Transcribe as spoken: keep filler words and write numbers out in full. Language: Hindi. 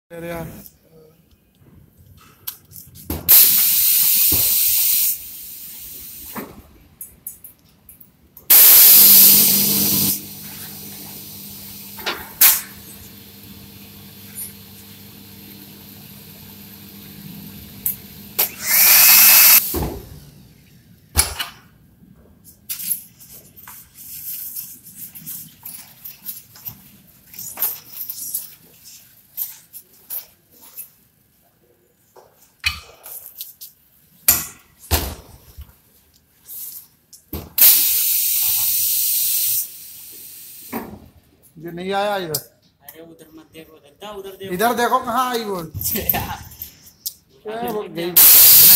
अरे यार ये नहीं आया इधर। अरे उधर मत देखो, उधर देखो, इधर देखो कहाँ आई वो। क्या वो गई।